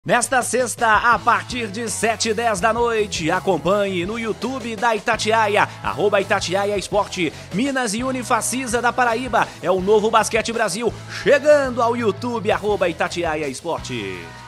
Nesta sexta, a partir de 7h10 da noite, acompanhe no YouTube da Itatiaia, @Itatiaia Esporte, Minas e Unifacisa da Paraíba, é o novo Basquete Brasil, chegando ao YouTube, @Itatiaia Esporte.